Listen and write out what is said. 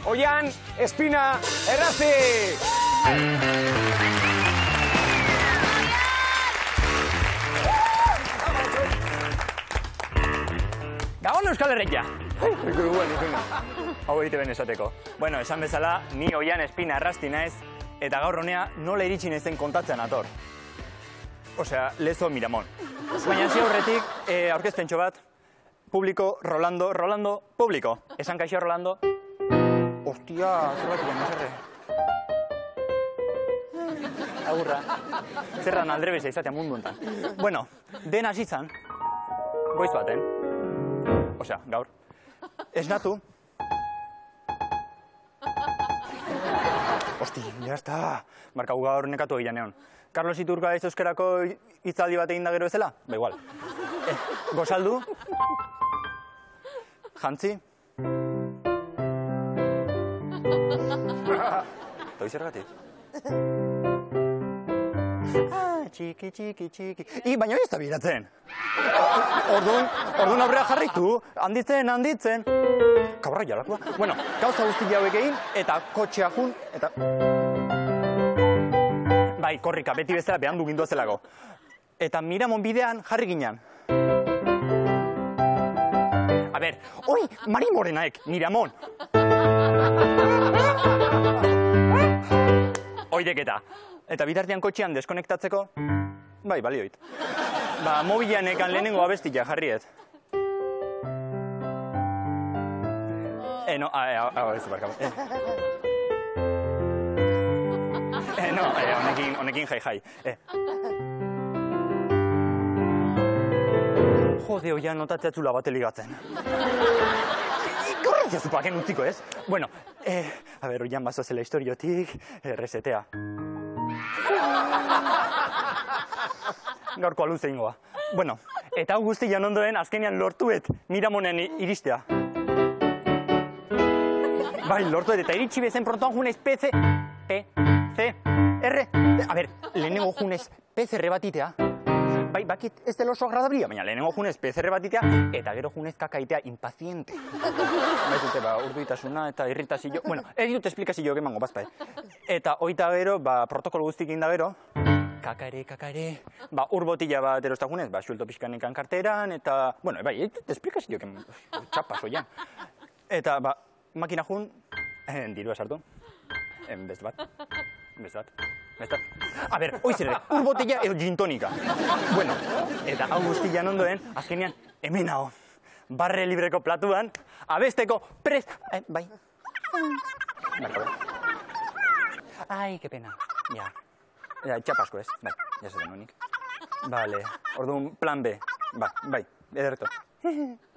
Oian, Espina, Errazti! Gabon Euskal Herria! Hau egite ben esateko. Bueno, esan bezala, ni Oian Espina Errazti naiz, eta gaur honea nola iritsi naizen kontatzen ator. Osea, Lezo Miramon. Baina hasi aurretik, aurkezpentxo bat, publiko, Rolando, publiko. Esan kaixo, Rolando? Ostia, zerbait egin, zerre. Agurra. Zerran aldrebeza izatea mundu enten. Bueno, den hasi zan, goiz baten. Osea, gaur. Esnatu. Osti, jazta. Marka gaur nekatu egian egon. Carlos Iturga ez euskerako hitzaldi bat egin da gero bezala? Ba, igual. Gozaldu. Jantzi. Toi zergatik? Txiki. Baina ez da biratzen. Orduan aurrea jarritu. Handitzen. Kabarra jalakoa. Bueno, gauza guzti jauek egin, eta kotxea jun, eta... Bai, korrika, beti bezala behandu gindu zelako. Eta Miramon bidean jarri ginen. A ber, oi, Mari Morenaek, Miramon! Oideketa. Eta bitartean kotxean deskonektatzeko, bai, balioit. Ba, mobilanekan lehenengo abestia jarriet. Ez barkamo. Honekin jai. Jode, oian notatzeatzula bat eligatzen. Korretzea zupaken utziko, ez? Bueno, a ber, oian bazozela historiotik, resetea. Gaurko aluze ingoa. Bueno, eta hau guztian ondoen azkenean lortuet Miramonen iristea. Bai, lortuet eta iritsi bezen prontoan junez PC, R. A ber, lehenengo junez PCR batitea. Bai, bakit ez dela oso agradablia, baina lehenengo junez PCR batitea eta gero junez kakaitea impaziente. Baiz dute, urduitasuna eta irritazio... Bueno, ez dut esplikazio emango, bazpa. Eta oita gero, protokolo guztik inda gero, kakare, ur botila bat erosta junez, suelto pixkanekan karteran, eta... Bueno, bai, ez dut esplikazio txapas oian. Eta, makina jun, dirua sartu, beste bat. A ber, oizere, ur botella edo gintonika. Bueno, eta hau guztian ondoen, azkenean, hemen hau, barre libreko platuan, abesteko prest... Bai. Ai, que pena. Ja. Txapasko ez, bai, jasaten honik. Vale, orduan plan B. Bai, ederto.